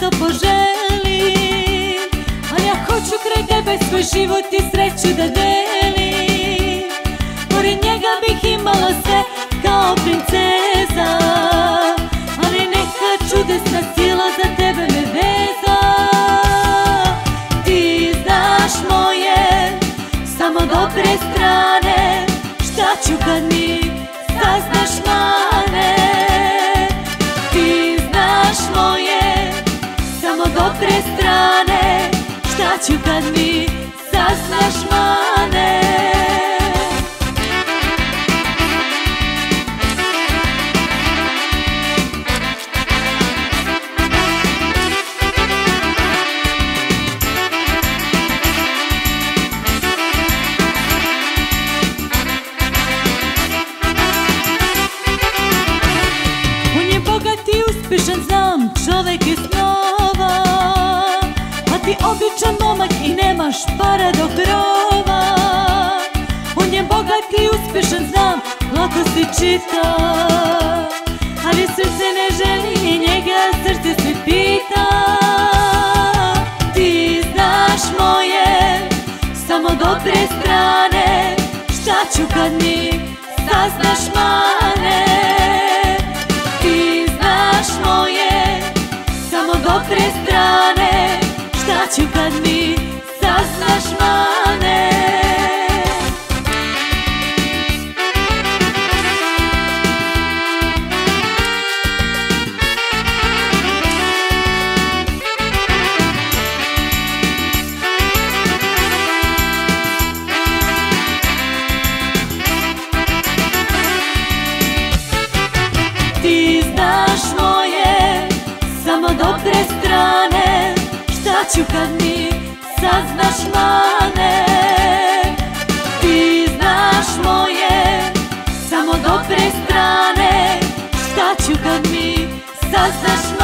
to poželim, ali ja hoću kraj tebe svoj život i sreću da delim. Pored njega bih imala sve kao princeza, ali neka čudesna sila za tebe me veza. Ti znaš moje samo dobre strane, šta ću kad mi saznaš mane. Ti znaš moje samo dobre strane, šta ću kad mi saznaš mane. Uspješan znam, čovek je snova, a ti običan momak i nemaš para do krova. On je bogat i uspješan znam, lako se čita, ali srce ne želi njega, srce se pita. Ti znaš moje samo dobre strane, šta ću kad mi saznaš mane. Moje samo dobre strane, šta ću kad mi saznaš mane. Ti znaš moje samo dobre strane, šta ću kad mi saznaš mane. Ti znaš moje samo dobre strane, šta ću kad mi saznaš mane.